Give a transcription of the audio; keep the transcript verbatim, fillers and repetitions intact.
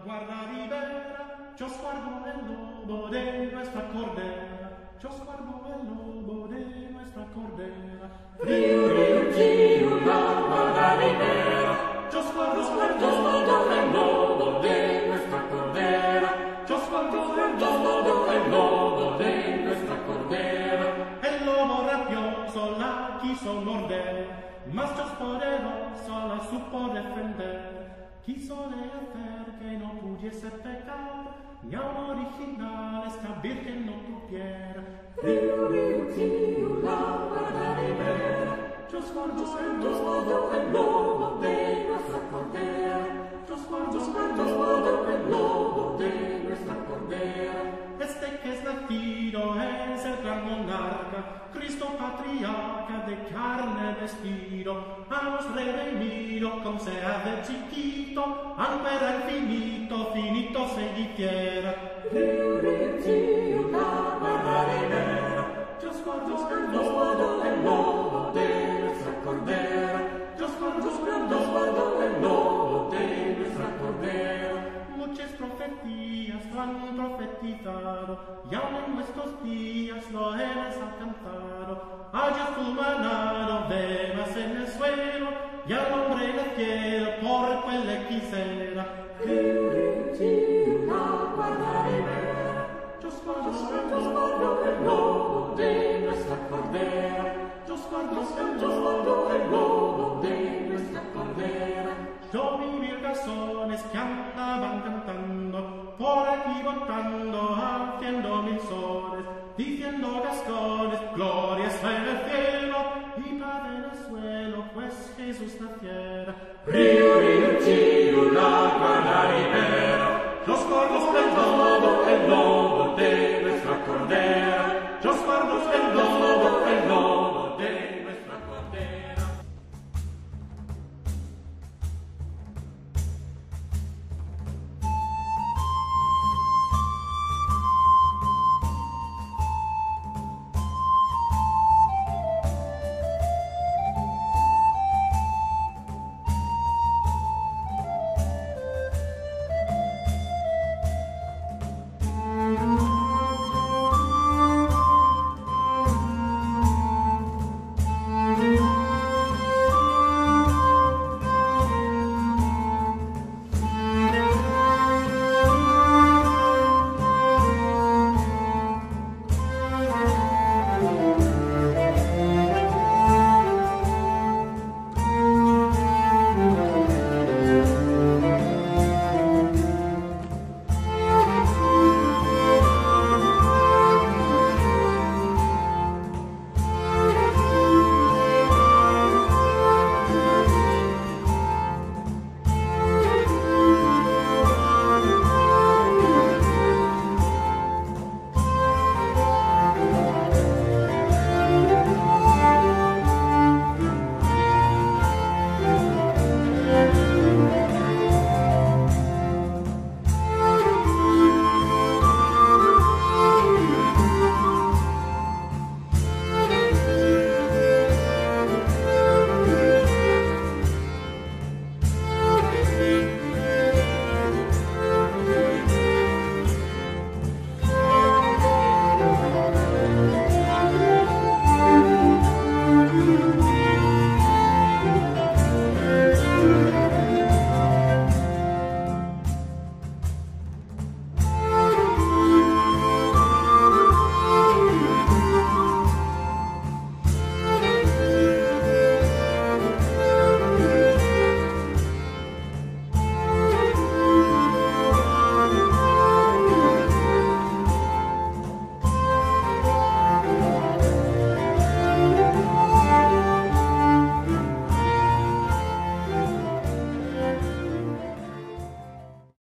guarda ribera, yo guardo el lobo de nuestra cordera, yo guardo el lobo de nuestra cordera. Riu, riu, riu, la guarda ribera, yo guardo el yo lobo, guardo el lobo de nuestra cordera, yo guardo el yo lobo, guardo el lobo de nuestra cordera. el lobo rabioso la quiso morder, mas Dios poderoso la supo defender. Quiso le hacer que no pudiese pecar, ni aun original esta virgen no tuviera. Riu, riu, riu, la guarda ribera, Yo guardo el yo lobo, guardo el lobo de nuestra cordera, yo guardo yo el lobo, guardo el lobo de nuestra cordera. este que es nacido es el gran monarca, Cristo patriarca de carne vestido, a los redimido como sea de chiquito, aunque era infinito, finito se hiciera. Riu, riu, riu, la guarda ribera, Yo guardo el yo lobo, guardo el lobo de nuestra cordera, yo guardo el yo lobo. guardo el lobo de nuestra cordera. Muchas profecías lo han profetizado, y aún en nuestros días lo hemos alcanzado. Haya fulmanado venas en el suelo, y al hombre en el cielo por cual le quisiera. Riu, riu, riu, la guarda ribera, Yo guardo yo el lobo, guardo el lobo de nuestra cordera, yo guardo el yo lobo. guardo el lobo de nuestra cordera. Yo vi mil razones que andaban cantando, por aquí votando, haciendo mil sones, diciendo gascones, gloria sea en el cielo, y paz en el suelo, pues Jesús naciera. Riu, riu, riu,